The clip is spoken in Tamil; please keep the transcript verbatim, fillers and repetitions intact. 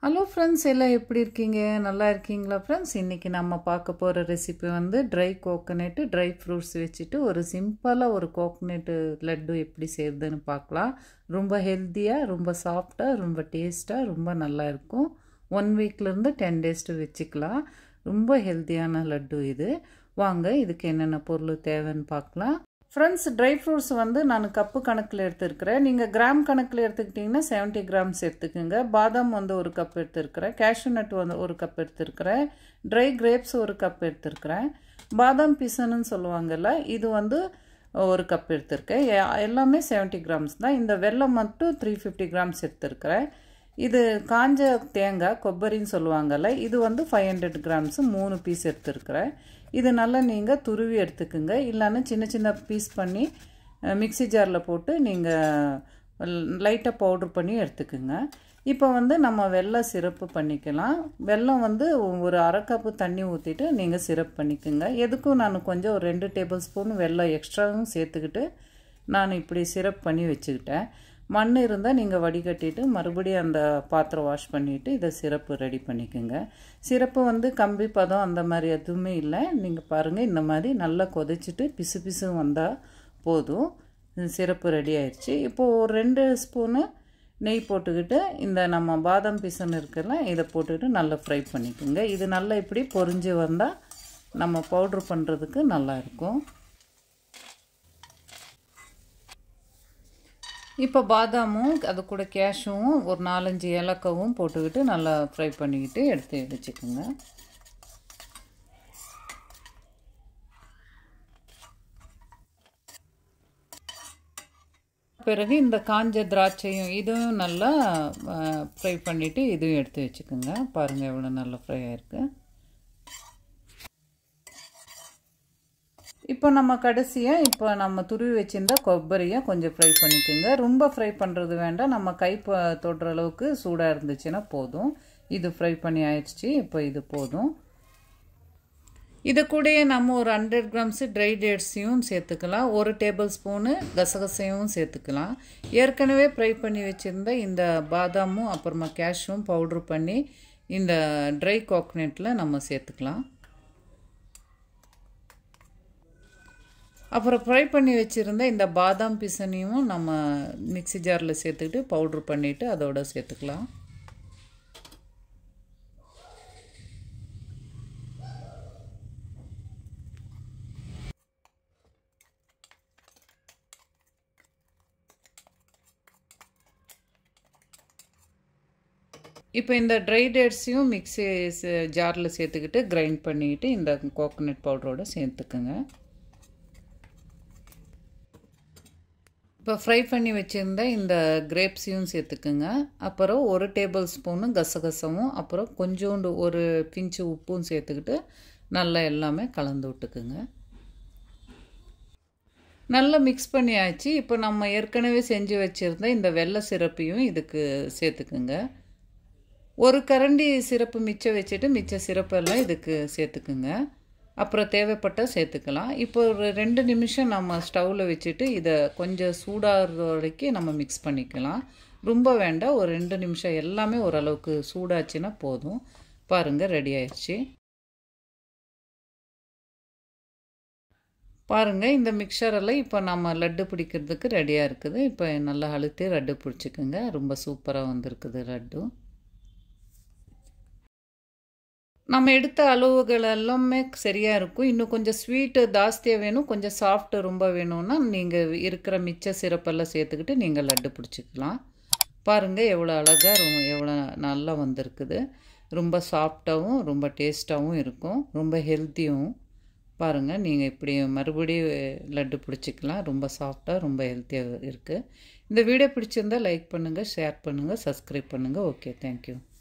ஹலோ ஃப்ரெண்ட்ஸ், எல்லாம் எப்படி இருக்கீங்க? நல்லா இருக்கீங்களா ஃப்ரெண்ட்ஸ்? இன்றைக்கி நம்ம பார்க்க போகிற ரெசிபி வந்து ட்ரை கோகோனட்டு ட்ரை ஃப்ரூட்ஸ் வச்சுட்டு ஒரு சிம்பிளாக ஒரு கோகோனட்டு லட்டு எப்படி செய்கிறதுன்னு பார்க்கலாம். ரொம்ப ஹெல்த்தியாக, ரொம்ப சாஃப்டாக, ரொம்ப டேஸ்ட்டாக, ரொம்ப நல்லா இருக்கும். ஒன் வீக்லேருந்து டென் டேஸ்ட்டு வச்சுக்கலாம். ரொம்ப ஹெல்த்தியான லட்டு இது. வாங்க இதுக்கு என்னென்ன பொருள் தேவைன்னு பார்க்கலாம். ஃப்ரெண்ட்ஸ், ட்ரை ஃப்ரூட்ஸ் வந்து நான் கப்பு கணக்கில் எடுத்துருக்கிறேன். நீங்கள் கிராம் கணக்கில் எடுத்துக்கிட்டிங்கன்னா செவன்ட்டி கிராம்ஸ் எடுத்துக்கோங்க. பாதாம் வந்து ஒரு கப் எடுத்துருக்கிறேன். கேஷ்யூ நட் வந்து ஒரு கப் எடுத்துருக்கிறேன். ட்ரை கிரேப்ஸ் ஒரு கப் எடுத்துருக்கிறேன். பாதாம் பிசனுன்னு சொல்லுவாங்கள்ல, இது வந்து ஒரு கப் எடுத்துருக்கேன். எல்லாமே செவன்ட்டி கிராம்ஸ் தான். இந்த வெல்லம் மட்டும் த்ரீ ஃபிஃப்டி கிராம்ஸ் எடுத்துருக்கிறேன். இது காஞ்ச தேங்காய் கொப்பரின்னு சொல்லுவாங்கள்ல, இது வந்து ஃபைவ் ஹண்ட்ரட் கிராம்ஸு மூணு பீஸ் எடுத்துருக்கிறேன். இது நல்லா நீங்கள் துருவி எடுத்துக்குங்க. இல்லைன்னா சின்ன சின்ன பீஸ் பண்ணி மிக்சி ஜாரில் போட்டு நீங்கள் லைட்டாக பவுட்ரு பண்ணி எடுத்துக்குங்க. இப்போ வந்து நம்ம வெல்லம் சிரப்பு பண்ணிக்கலாம். வெல்லம் வந்து ஒரு அரை கப்பு தண்ணி ஊற்றிட்டு நீங்கள் சிரப் பண்ணிக்கோங்க. எதுக்கும் நான் கொஞ்சம் ஒரு ரெண்டு டேபிள் ஸ்பூன் வெல்லம் எக்ஸ்ட்ராவும் சேர்த்துக்கிட்டு நான் இப்படி சிரப் பண்ணி வச்சுக்கிட்டேன். மண் இருந்தால் நீங்கள் வடிகட்டிட்டு மறுபடியும் அந்த பாத்திரம் வாஷ் பண்ணிவிட்டு இதை சிரப்பு ரெடி பண்ணிக்கோங்க. சிரப்பு வந்து கம்பி பதம் அந்த மாதிரி எதுவுமே இல்லை. நீங்கள் பாருங்கள், இந்த மாதிரி நல்லா கொதிச்சுட்டு பிசு பிசு வந்தால் போதும். சிரப்பு ரெடி ஆயிடுச்சு. இப்போது ஒரு ரெண்டு ஸ்பூனு நெய் போட்டுக்கிட்டு இந்த நம்ம பாதாம் பிசன் இருக்குல்ல, இதை போட்டுக்கிட்டு நல்லா ஃப்ரை பண்ணிக்கோங்க. இது நல்லா இப்படி பொரிஞ்சு வந்தால் நம்ம பவுட்ரு பண்ணுறதுக்கு நல்லாயிருக்கும். இப்போ பாதாமும் அது கூட கேஷ்யூவும் ஒரு நாலஞ்சு ஏலக்காவும் போட்டுக்கிட்டு நல்லா ஃப்ரை பண்ணிக்கிட்டு எடுத்து வச்சுக்கோங்க. பிறகு இந்த காஞ்ச திராட்சையும் இதுவும் நல்லா ஃப்ரை பண்ணிவிட்டு இதுவும் எடுத்து வச்சுக்கோங்க. பாருங்கள் எவ்வளோ நல்லா ஃப்ரை ஆகிருக்கு. இப்போ நம்ம கடைசியாக இப்போ நம்ம துருவி வச்சுருந்தா கொப்பரியை கொஞ்சம் ஃப்ரை பண்ணிக்கோங்க. ரொம்ப ஃப்ரை பண்ணுறது வேண்டாம். நம்ம கை தொடுற அளவுக்கு சூடாக இருந்துச்சுன்னா போதும். இது ஃப்ரை பண்ணி ஆயிடுச்சு. இப்போ இது போதும். இது கூடயே நம்ம ஒரு ஹண்ட்ரட் கிராம்ஸு ட்ரை டேட்ஸையும் சேர்த்துக்கலாம். ஒரு டேபிள் ஸ்பூனு கசகசையும் சேர்த்துக்கலாம். ஏற்கனவே ஃப்ரை பண்ணி வச்சுருந்த இந்த பாதாமும் அப்புறமா கேஷ்யூவும் பவுட்ரு பண்ணி இந்த ட்ரை கோகோனட்டில் நம்ம சேர்த்துக்கலாம். அப்புறம் ஃப்ரை பண்ணி வச்சுருந்த இந்த பாதாம் பிசனையும் நம்ம மிக்சி ஜாரில் சேர்த்துக்கிட்டு பவுட்ரு பண்ணிவிட்டு அதோடு சேர்த்துக்கலாம். இப்போ இந்த ட்ரை டேட்ஸையும் மிக்சி ஜாரில் சேர்த்துக்கிட்டு கிரைண்ட் பண்ணிக்கிட்டு இந்த கோகோனட் பவுடரோடு சேர்த்துக்குங்க. இப்போ ஃப்ரை பண்ணி வச்சுருந்த இந்த கிரேப்ஸையும் சேர்த்துக்குங்க. அப்புறம் ஒரு டேபிள் ஸ்பூனு கசகசமும் அப்புறம் கொஞ்சோண்டு ஒரு பிஞ்சு உப்பும் சேர்த்துக்கிட்டு நல்லா எல்லாமே கலந்து விட்டுக்குங்க. நல்லா மிக்ஸ் பண்ணியாச்சு. இப்போ நம்ம ஏற்கனவே செஞ்சு வச்சுருந்த இந்த வெள்ளை சிரப்பையும் இதுக்கு சேர்த்துக்குங்க. ஒரு கரண்டி சிரப்பு மிச்சம் வச்சுட்டு மிச்ச சிரப்பெல்லாம் இதுக்கு சேர்த்துக்குங்க. அப்புறம் தேவைப்பட்டால் சேர்த்துக்கலாம். இப்போ ஒரு ரெண்டு நிமிஷம் நம்ம ஸ்டவ்வில் வச்சுட்டு இதை கொஞ்சம் சூடாகிற வரைக்கும் நம்ம மிக்ஸ் பண்ணிக்கலாம். ரொம்ப வேண்டாம், ஒரு ரெண்டு நிமிஷம் எல்லாமே ஓரளவுக்கு சூடாச்சுன்னா போதும். பாருங்கள், ரெடி ஆயிடுச்சு. பாருங்கள், இந்த மிக்சரெல்லாம் இப்போ நம்ம லட்டு பிடிக்கிறதுக்கு ரெடியாக இருக்குது. இப்போ நல்லா அழுத்தி லட்டு பிடிச்சிக்குங்க. ரொம்ப சூப்பராக வந்திருக்குது லட்டு. நம்ம எடுத்த அளவுகள் எல்லாமே சரியாக இருக்கும். இன்னும் கொஞ்சம் ஸ்வீட்டு ஜாஸ்தியாக வேணும், கொஞ்சம் சாஃப்ட்டு ரொம்ப வேணும்னா நீங்கள் இருக்கிற மிச்ச சிரப்பெல்லாம் சேர்த்துக்கிட்டு நீங்கள் லட்டு பிடிச்சிக்கலாம். பாருங்கள் எவ்வளோ அழகாக ரொம்ப எவ்வளோ நல்லா வந்திருக்குது. ரொம்ப சாஃப்டாகவும் ரொம்ப டேஸ்ட்டாகவும் இருக்கும், ரொம்ப ஹெல்த்தியும். பாருங்கள், நீங்கள் இப்படி மறுபடியும் லட்டு பிடிச்சிக்கலாம். ரொம்ப சாஃப்டாக ரொம்ப ஹெல்த்தியாக இருக்குது. இந்த வீடியோ பிடிச்சிருந்தால் லைக் பண்ணுங்கள், ஷேர் பண்ணுங்கள், சப்ஸ்கிரைப் பண்ணுங்கள். Okay, thank you.